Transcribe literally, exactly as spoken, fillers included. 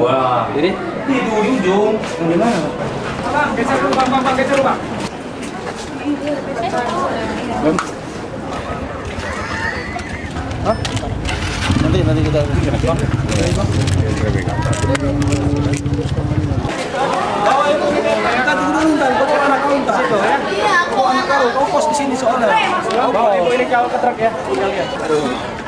Wah, Jadi di di ujung. yang di mana? Bang, geser dulu bang, bang, bang, geser dulu bang. Bang. Hah? Nanti nanti kita bang. Bawa itu kita tunggu dulu ntar, kau cek anak kau ntar situ ya. Iya, aku anak kau, kau pos di sini soalnya. Bawa ibu ini kau ke truk ya, tinggal lihat.